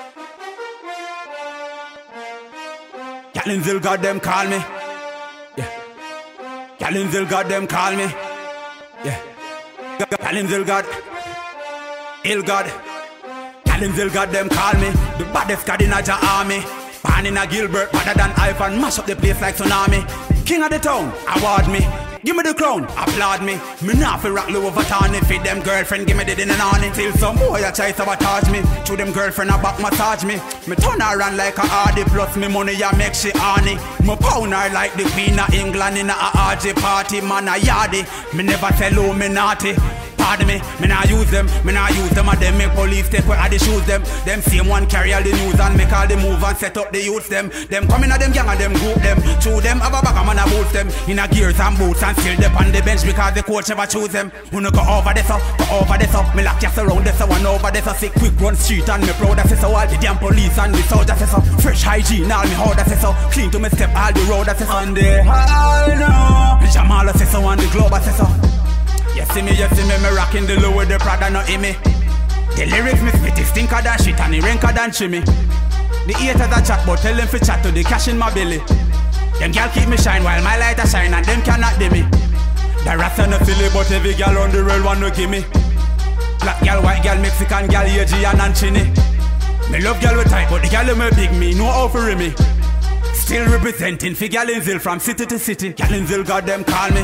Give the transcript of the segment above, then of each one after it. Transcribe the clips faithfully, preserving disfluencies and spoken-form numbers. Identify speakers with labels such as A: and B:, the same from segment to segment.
A: Galinzil got them call me. Yeah. Galinzil got them call me. Yeah. Galinzil got ill God. Galinzil got them call me. The baddest god in a ja army. Born in a Gilbert, better than Ivan. Mash up the place like tsunami. King of the town, award me. Give me the crown, applaud me. Me not fi rock low over Tony. Feed them girlfriend, give me the dinner on it. Till some boy a try sabotage me. To them girlfriend a back massage me. Me turn her around like a hardy. Plus me money ya make she honey. Me pound her like the Queen of England in a R J party. Man a yardie. Me never tell who me naughty. Pardon me, me nah use them, me nah use them. And them make police take where I the shoes them. Them same one carry all the news and make all the move and set up the youths them. Them come in a them gang and them group them. Two them have a bag and man a boots them. In a gears and boots and still them on the bench because the coach never choose them. Who no go over this up, go over this up. Me lock just around this one over this up. Sick quick run street and me proud as so. All the damn police and the soldiers so. Fresh hygiene all me how that's so. Clean to me step all the road that's so. On the high now Jamal says so on the globe says so. You see me, you see me, me rocking the low with the Prada, not in me. The lyrics me spit, it stinker than shit and it ranker than chimney. The haters a chat, but tell them fi chat to the cash in my belly. Them gal keep me shine while my light a shine and them cannot dim me. The rats are not silly, but every gal on the road want to give me. Black gal, white gal, Mexican gal, Asian and Chinny. Me love gal with tight, but the gal me big me, no offering me. Still representing fi Galinzil from city to city. Galinzil got them call me.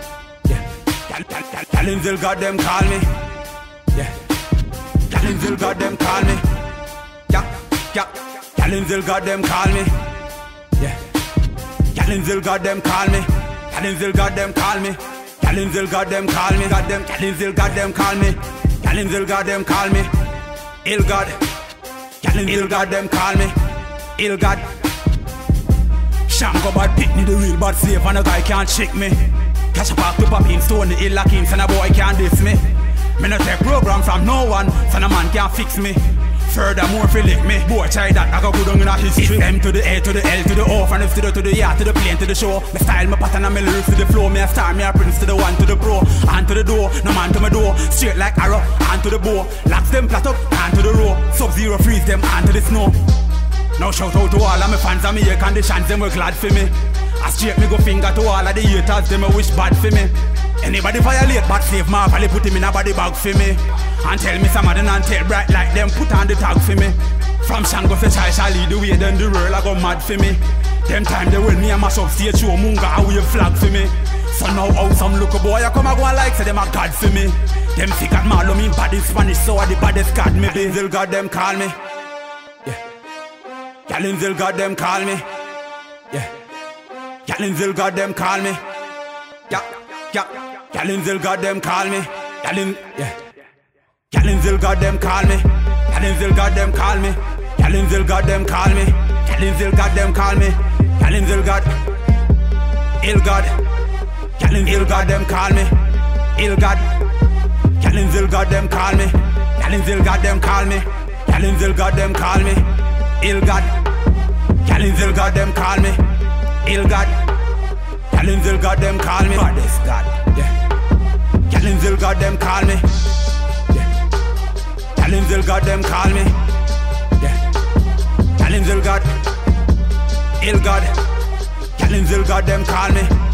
A: Galinzil got them call me. Yeah. Galinzil got them call me. Yeah, yeah. Galinzil got them call me. Yeah. Galinzil got them call me. Galinzil got them call me. Galinzil got them call me. Got them. Galinzil got them call me. Galinzil got them call me. Ill God. Galinzil got them call me. Ill God. Shango bad pick me the real bad safe and a guy can't shake me. Cash up to pop in stone, the ill like him, son a boy can't diss me. Me no take program from no one, son a man can't fix me. Furthermore, fi lick me, boy try that, I go go down in a history. It's M to the A to the L to the O, from the studio to the yard to the plane to the show. Me style, me pattern and me lyrics to the flow. Me a star, me a prince to the one to the pro. On to the door, no man to my door. Straight like arrow, on to the bow. Locks them flat up, on to the row. Sub-zero freeze them, on to the snow. Now shout out to all of my fans and me air conditions, them were glad for me. I straight me go finger to all of the haters, them a wish bad for me. Anybody violate but save Marvel, put him in a body bag for me. And tell me some of them and tell bright like them, put on the tag for me. From Shango say child shall lead the way, then the world I go mad for me. Them time they will me and mash up stage show, Munga a wave flag for me. So now how some look a boy I come and go and like say them a god for me. Them sick at Marlo mean bad in Spanish, so are the baddest god me. Galinzil got them call me. Yeah. Galinzil got them call me. Yeah. Galinzil got them call me. Yeah, yeah. Galinzil got them call me. Galin, yeah. Galinzil got them call me. Galinzil got them call me. Galinzil got them call me. Galinzil got them call me. Galinzil got ill God. Galinzil got them call me. Ill God. Galinzil got them call me. Galinzil got them call me. Galinzil got them call me. Ill God. Galinzil got them call me. Ill God. Galinzil got them call me. Baddest God. Yeah. Galinzil got them call me. Yeah. Galinzil got them call me. Yeah. Galinzil got ill God. Galinzil got them call me.